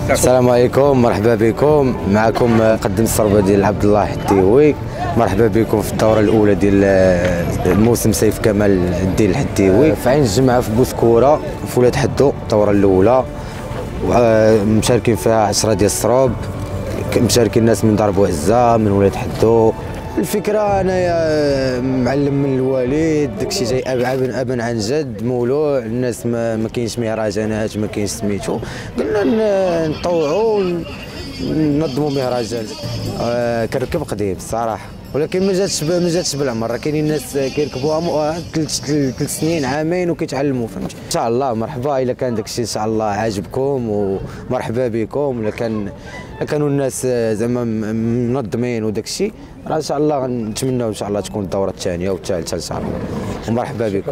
السلام عليكم، مرحبا بكم. معكم مقدم الصربه ديال عبد الله الحديوي. مرحبا بكم في الدوره الاولى ديال الموسم سيف كمال الدين الحديوي في عين الجمعه في بوسكوره في ولاد حدو. الدوره الاولى مشاركين فيها 10 ديال الصروب، مشاركين الناس من دار بوعزه من ولاد حدو. الفكره انايا معلم من الوالد، داكشي جاي ابا عن جد مولوع. الناس ما كاينش مهرجانات، ما كاينش سميتو، قلنا نطوعوا ننظموا مهرجان. كنركب قديم الصراحه، ولكن ما جاتش بالعمر. راه كاينين الناس كيركبوها 3 سنين عامين وكيتعلموا، فهمتي. ان شاء الله مرحبا الا كان داكشي ان شاء الله عاجبكم، ومرحبا بكم. الا كانوا الناس زعما منظمين وداكشي، راه ان شاء الله نتمناو ان شاء الله تكون الدوره الثانيه والثالثه ان شاء الله. ومرحبا بكم.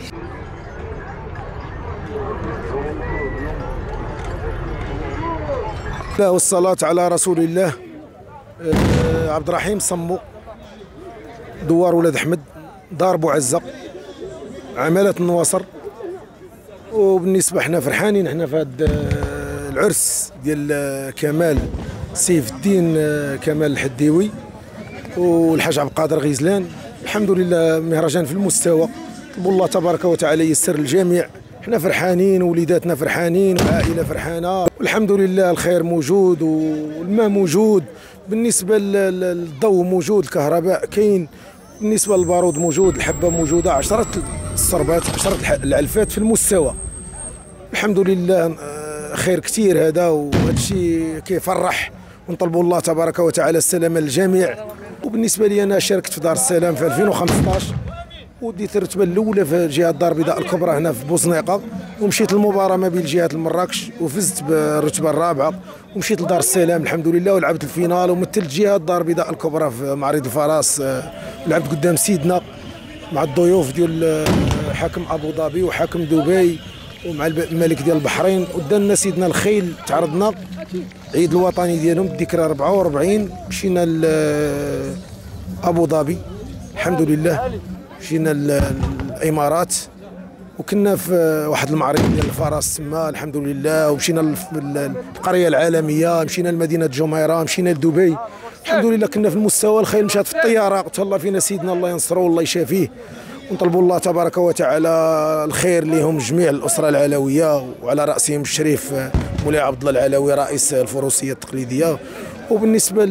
والصلاة على رسول الله. عبد الرحيم صمو، دوار ولاد احمد، دار بوعزه، عمالة النواصر. وبالنسبه حنا فرحانين حنا في هذا العرس ديال كمال سيف الدين كمال الحديوي والحاج عبد القادر غيزلان. الحمد لله مهرجان في المستوى، طلبوا الله تبارك وتعالى يسر الجميع. حنا فرحانين، وليداتنا فرحانين، والعائله فرحانه، والحمد لله الخير موجود والماء موجود. بالنسبه للضوء موجود، الكهرباء كاين، بالنسبه للبارود موجود، الحبه موجوده، 10 الصربات، 10 العلفات في المستوى. الحمد لله خير كثير هذا، وهذا الشيء كيفرح، ونطلبوا الله تبارك وتعالى السلامه للجميع. وبالنسبه لي انا شاركت في دار السلام في 2015، وديت الرتبه الاولى في جهه الدار البيضاء الكبرى هنا في بوزنيقه، ومشيت للمباراه ما بين جهه مراكش وفزت بالرتبه الرابعه، ومشيت لدار السلام الحمد لله ولعبت الفينال، ومثلت جهه الدار البيضاء الكبرى في معرض الفرس. لعبت قدام سيدنا مع الضيوف ديال حاكم ابو ظبي وحاكم دبي ومع الملك ديال البحرين، ودانا سيدنا الخيل. تعرضنا عيد الوطني ديالهم الذكرى 44، مشينا لابو ظبي الحمد لله، مشينا الامارات، وكنا في واحد المعرض ديال الفرس تما الحمد لله، ومشينا القريه العالميه، مشينا لمدينه جميره، مشينا لدبي الحمد لله. كنا في المستوى، الخيل مشات في الطياره، تهلا فينا سيدنا الله ينصره والله يشافيه. ونطلبوا الله تبارك وتعالى الخير لهم جميع الاسره العلويه، وعلى راسهم الشريف مولاي عبد الله العلوي رئيس الفروسيه التقليديه. وبالنسبه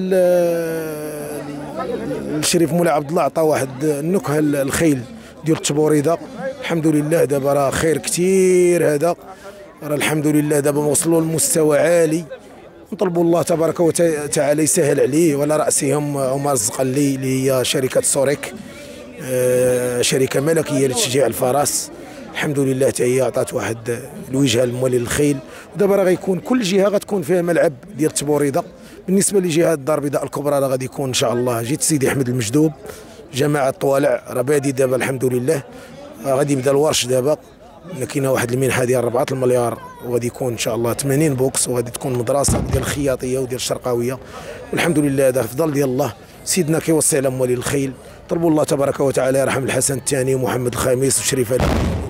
الشريف مولاي عبد الله عطى واحد النكهه الخيل ديال التبوريده. الحمد لله دابا راه خير كثير هذا، راه الحمد لله دابا وصلوا لمستوى عالي. نطلبوا الله تبارك وتعالى يسهل عليه، وعلى راسهم عمر الزقلي اللي هي شركه سوريك، شركه ملكيه لتشجيع الفرس. الحمد لله حتى هي عطات واحد الوجهه لموالين الخيل. ودابا راه غيكون كل جهه غتكون فيها ملعب ديال التبوريده. بالنسبه لجهه الدار البيضاء الكبرى راه غادي يكون ان شاء الله جيت سيدي احمد المجدوب، جماعه طوالع راه بادي دابا الحمد لله. غادي يبدا الورش دابا، كاينه واحد المنحه ديال 4 المليار، وغادي يكون ان شاء الله 80 بوكس، وغادي تكون مدرسه ديال الخياطيه وديال الشرقاويه. والحمد لله هذا فضل ديال الله. سيدنا كيوصي على موالين الخيل، طلبوا الله تبارك وتعالى يرحم الحسن الثاني ومحمد الخامس وشريف علي.